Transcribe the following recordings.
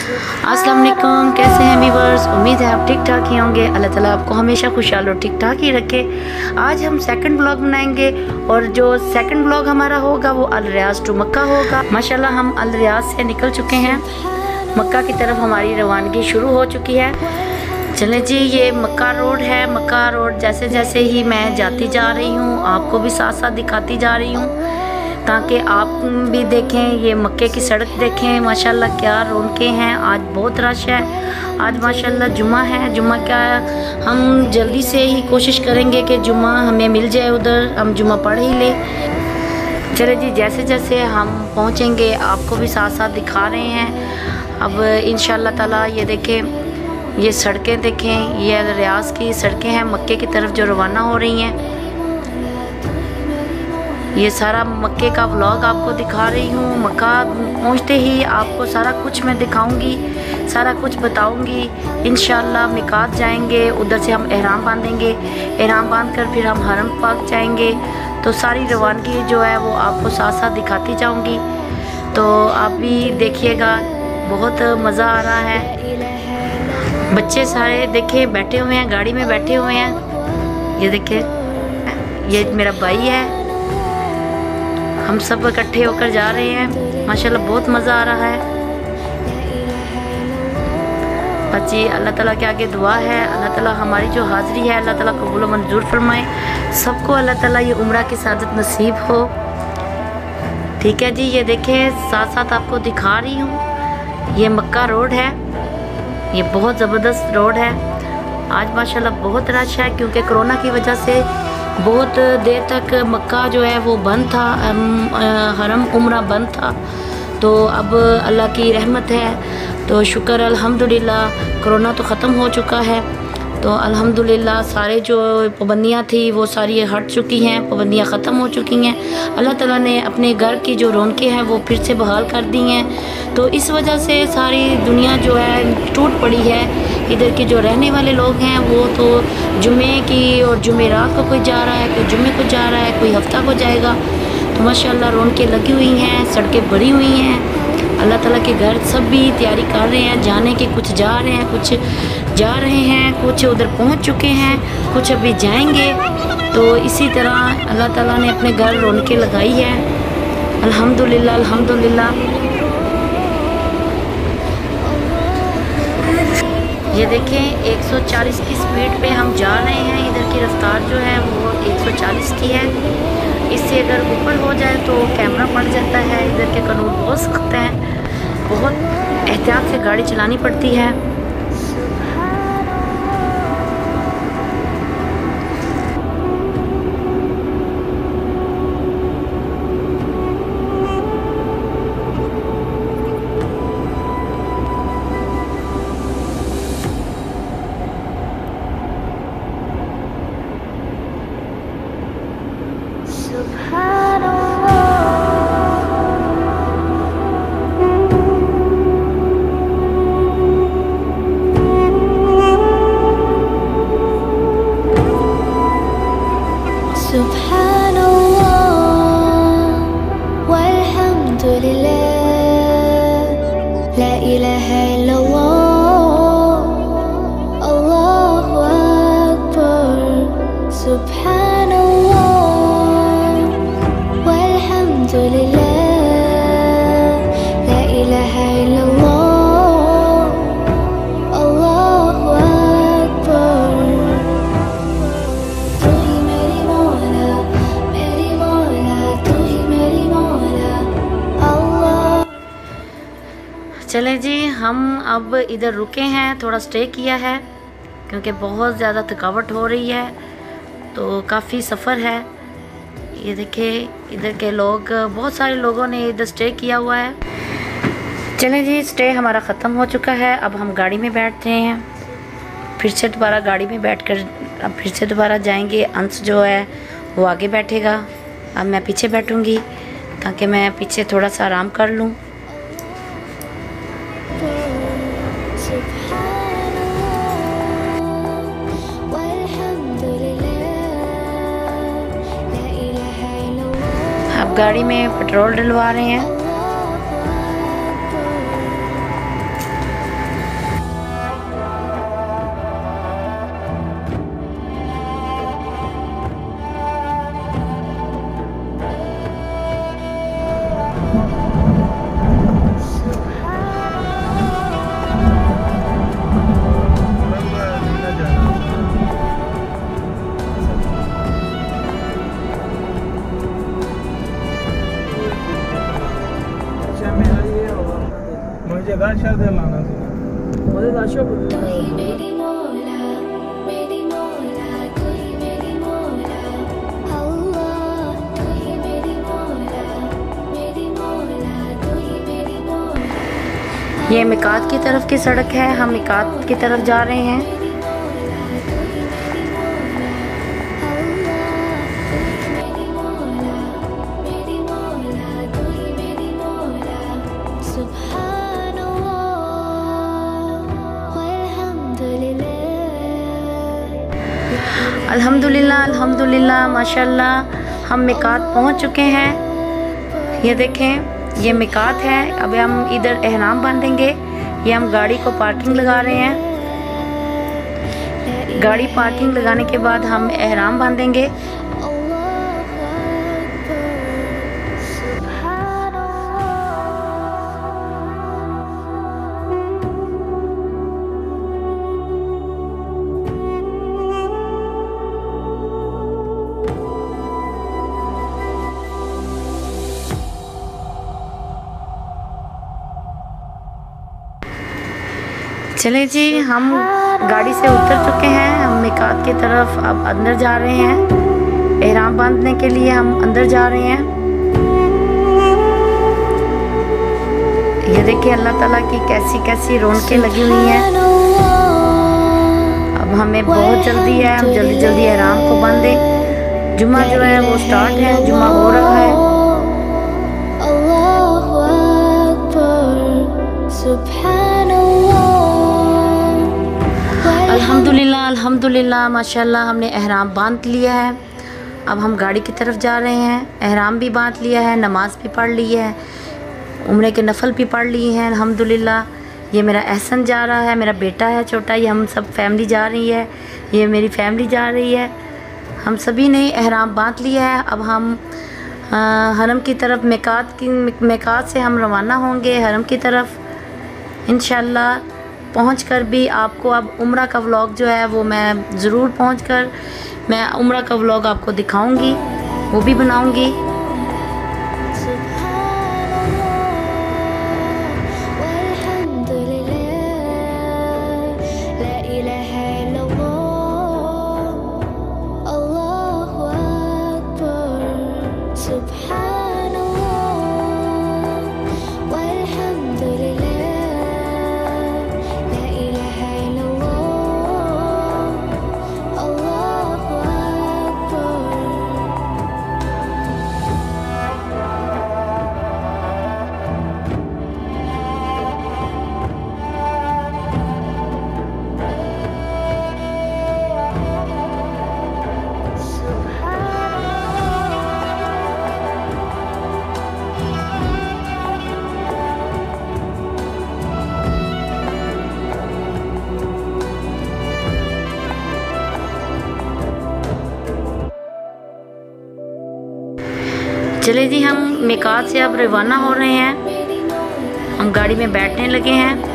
अस्सलाम वालेकुम, कैसे हैं व्यूअर्स। उम्मीद है आप ठीक ठाक ही होंगे। अल्लाह ताला आपको हमेशा खुशहाल और ठीक ठाक ही रखे। आज हम सेकंड ब्लॉग बनाएंगे और जो सेकंड ब्लॉग हमारा होगा वो अल रियाज टू मक्का होगा। माशाल्लाह हम अल रियाज से निकल चुके हैं, मक्का की तरफ हमारी रवानगी शुरू हो चुकी है। चलें जी, ये मक्का रोड है। मक्का रोड जैसे जैसे ही मैं जाती जा रही हूँ आपको भी साथ साथ दिखाती जा रही हूँ ताकि आप भी देखें। ये मक्के की सड़क देखें, माशाल्लाह क्या रौनकें हैं। आज बहुत रश है। आज माशाल्लाह जुम्मा है। जुम्मा क्या है, हम जल्दी से ही कोशिश करेंगे कि जुम्मा हमें मिल जाए, उधर हम जुम्मा पढ़ ही ले। चले जी, जैसे जैसे हम पहुँचेंगे आपको भी साथ साथ दिखा रहे हैं। अब इंशाल्लाह ताला ये देखें, ये सड़कें देखें, ये रियाज की सड़कें हैं मक्के की तरफ जो रवाना हो रही हैं। ये सारा मक्के का व्लॉग आपको दिखा रही हूँ। मक्का पहुँचते ही आपको सारा कुछ मैं दिखाऊंगी, सारा कुछ बताऊंगी। इंशाल्लाह मिकात जाएंगे, उधर से हम एहराम बांधेंगे। एहराम बांध कर फिर हम हरम पाक जाएंगे। तो सारी रवानगी जो है वो आपको साथ साथ दिखाती जाऊंगी। तो आप भी देखिएगा, बहुत मज़ा आ रहा है। बच्चे सारे देखे बैठे हुए हैं, गाड़ी में बैठे हुए हैं। ये देखिए, ये मेरा भाई है। हम सब इकट्ठे होकर जा रहे हैं। माशाल्लाह बहुत मज़ा आ रहा है। बच्ची अल्लाह ताला के आगे दुआ है, अल्लाह ताला हमारी जो हाज़िरी है अल्लाह ताला कबूल व मंजूर फरमाए। सबको अल्लाह ताला ये उम्रा की सादत नसीब हो। ठीक है जी, ये देखें साथ साथ आपको दिखा रही हूँ। ये मक्का रोड है, ये बहुत ज़बरदस्त रोड है। आज माशाल्लाह बहुत रश है क्योंकि कोरोना की वजह से बहुत देर तक मक्का जो है वो बंद था, हरम उम्रा बंद था। तो अब अल्लाह की रहमत है, तो शुक्र अल्हम्दुलिल्लाह कोरोना तो ख़त्म हो चुका है। तो अल्हम्दुलिल्लाह सारे जो पाबंदियाँ थी वो सारी हट चुकी हैं, पाबंदियाँ ख़त्म हो चुकी हैं। अल्लाह ताला ने अपने घर की जो रौनकें हैं वो फिर से बहाल कर दी हैं। तो इस वजह से सारी दुनिया जो है टूट पड़ी है। इधर के जो रहने वाले लोग हैं वो तो जुमे की और जुमेरात को कोई जा रहा है, कोई जुमे को जा रहा है, कोई हफ्ता को जाएगा। तो माशाल्लाह रौनकें लगी हुई हैं, सड़कें भरी हुई हैं। अल्लाह ताला के घर सब भी तैयारी कर रहे हैं जाने की। कुछ जा रहे हैं, कुछ जा रहे हैं, कुछ उधर पहुंच चुके हैं, कुछ अभी जाएंगे। तो इसी तरह अल्लाह ताला ने अपने घर रौनकें लगाई है। अल्हम्दुलिल्लाह अल्हम्दुलिल्लाह। ये देखें 140 की स्पीड पे हम जा रहे हैं। इधर की रफ्तार जो है वो 140 की है। इससे अगर ऊपर हो जाए तो कैमरा पड़ जाता है। इधर के कानून बहुत सख्त हैं, बहुत एहतियात से गाड़ी चलानी पड़ती है। चलें जी, हम अब इधर रुके हैं, थोड़ा स्टे किया है क्योंकि बहुत ज़्यादा थकावट हो रही है। तो काफ़ी सफ़र है। ये देखिए इधर के लोग, बहुत सारे लोगों ने इधर स्टे किया हुआ है। चलें जी, स्टे हमारा ख़त्म हो चुका है। अब हम गाड़ी में बैठ रहे हैं। फिर से दोबारा गाड़ी में बैठकर अब फिर से दोबारा जाएंगे। अंश जो है वो आगे बैठेगा, अब मैं पीछे बैठूंगी ताकि मैं पीछे थोड़ा सा आराम कर लूँ। अब गाड़ी में पेट्रोल डलवा रहे हैं। ਦਾ ਸ਼ਬਦ ਲਾਣਾ ਸੀ ਉਹਦੇ ਦਾ ਸ਼ਬਦ ये मिकात की तरफ की सड़क है, हम मिकात की तरफ जा रहे हैं। अल्हम्दुलिल्लाह अल्हम्दुलिल्लाह माशाल्लाह हम मिकात पहुंच चुके हैं। ये देखें, ये मिकात है। अब हम इधर एहराम बांधेंगे। ये हम गाड़ी को पार्किंग लगा रहे हैं। गाड़ी पार्किंग लगाने के बाद हम एहराम बांधेंगे। चले जी, हम गाड़ी से उतर चुके हैं। हम मिकात की तरफ अब अंदर जा रहे हैं। एहराम बांधने के लिए हम अंदर जा रहे हैं। ये देखिए अल्लाह ताला की कैसी कैसी रौनकें लगी हुई हैं। अब हमें बहुत जल्दी है, हम जल्दी जल्दी एहराम को बांधें। जुमा जो है वो स्टार्ट है, जुमा हो रहा है। अल्हम्दुलिल्लाह अल्हम्दुलिल्लाह माशाल्लाह हमने एहराम बांध लिया है। अब हम गाड़ी की तरफ जा रहे हैं। एहराम भी बांध लिया है, नमाज भी पढ़ ली है, उम्रे के नफल भी पढ़ लिए हैं अल्हम्दुलिल्लाह। ये मेरा एहसन जा रहा है, मेरा बेटा है छोटा, ये हम सब फैमिली जा रही है। ये मेरी फैमिली जा रही है। हम सभी ने एहराम बांध लिया है। अब हम हरम की तरफ मिकात से हम रवाना होंगे हरम की तरफ इंशाल्लाह। पहुंचकर भी आपको अब उम्रा का व्लॉग जो है वो मैं ज़रूर पहुंचकर मैं उम्रा का व्लॉग आपको दिखाऊंगी, वो भी बनाऊंगी। चले जी, हम मिकात से अब रवाना हो रहे हैं। हम गाड़ी में बैठने लगे हैं।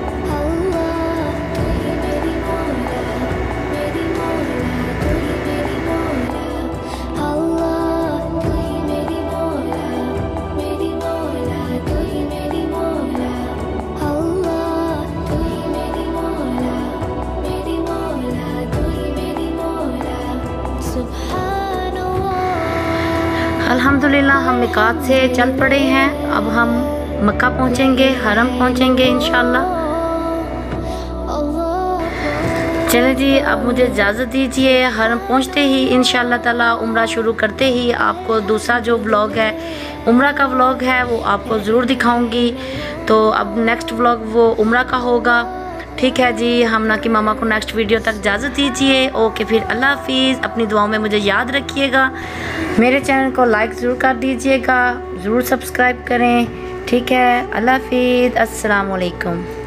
अल्हम्दुलिल्लाह हम मिकात से चल पड़े हैं। अब हम मक्का पहुंचेंगे, हरम पहुंचेंगे इंशाल्लाह। चले जी, अब मुझे इजाज़त दीजिए। हरम पहुंचते ही इंशाल्लाह ताला उम्रा शुरू करते ही आपको दूसरा जो व्लॉग है, उम्रा का व्लॉग है, वो आपको ज़रूर दिखाऊंगी। तो अब नेक्स्ट व्लॉग वो उम्रा का होगा। ठीक है जी, हम ना कि मामा को नेक्स्ट वीडियो तक इजाज़त दीजिए। ओके, फिर अल्लाह हाफिज़। अपनी दुआओं में मुझे याद रखिएगा। मेरे चैनल को लाइक ज़रूर कर दीजिएगा, ज़रूर सब्सक्राइब करें। ठीक है, अल्लाह हाफिज़, अस्सलाम वालेकुम।